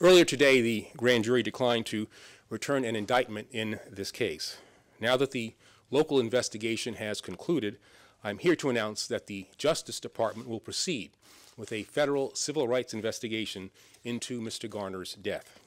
Earlier today, the grand jury declined to return an indictment in this case. Now that the local investigation has concluded, I'm here to announce that the Justice Department will proceed with a federal civil rights investigation into Mr. Garner's death.